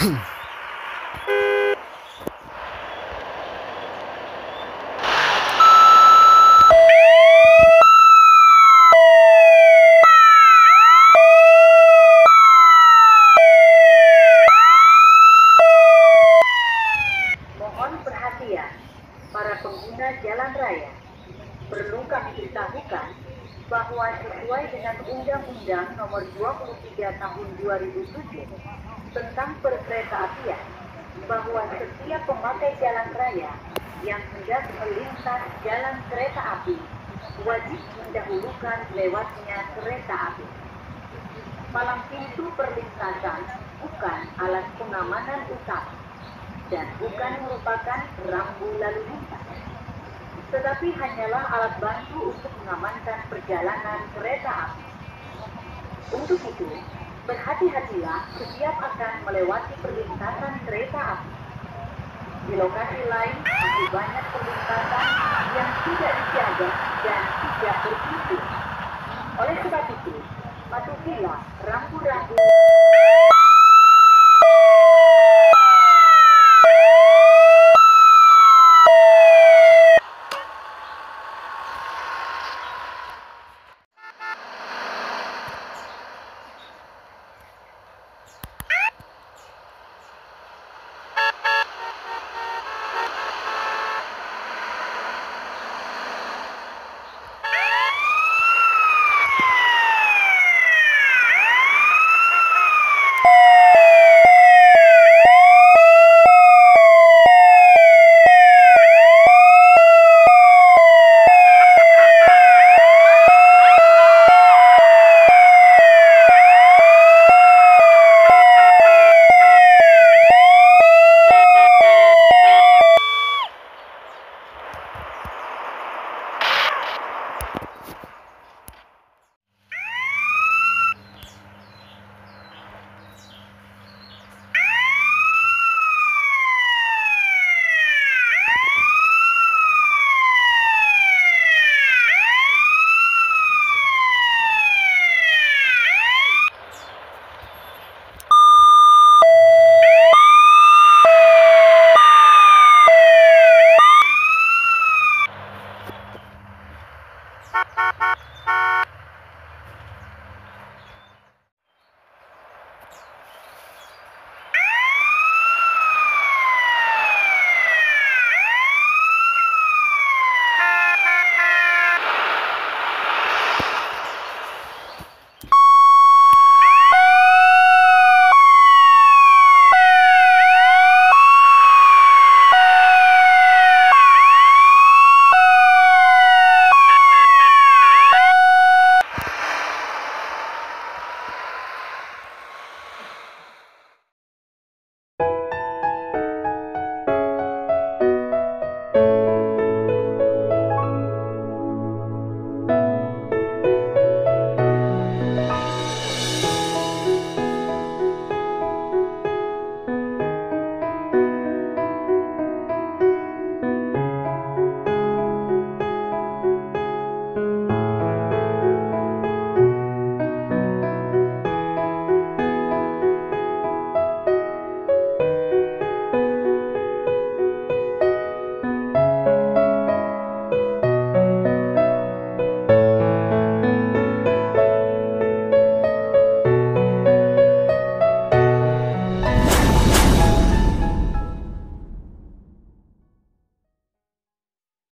Mohon perhatian, para pengguna jalan raya. Perlu kami beritahukan bahwa sesuai dengan Undang-Undang Nomor 23 Tahun 2007 tentang Perkeretaapian, bahwa setiap pemakai jalan raya yang hendak melintas jalan kereta api wajib mendahulukan lewatnya kereta api. Palang pintu perlintasan bukan alat pengamanan utama dan bukan merupakan rambu lalu lintas, tetapi hanyalah alat bantu untuk mengamankan perjalanan kereta api. Untuk itu, berhati-hatilah setiap akan melewati perlintasan kereta api. Di lokasi lain masih banyak perlintasan yang tidak dijaga dan tidak berpintu. Oleh sebab itu, patuhilah rambu-rambu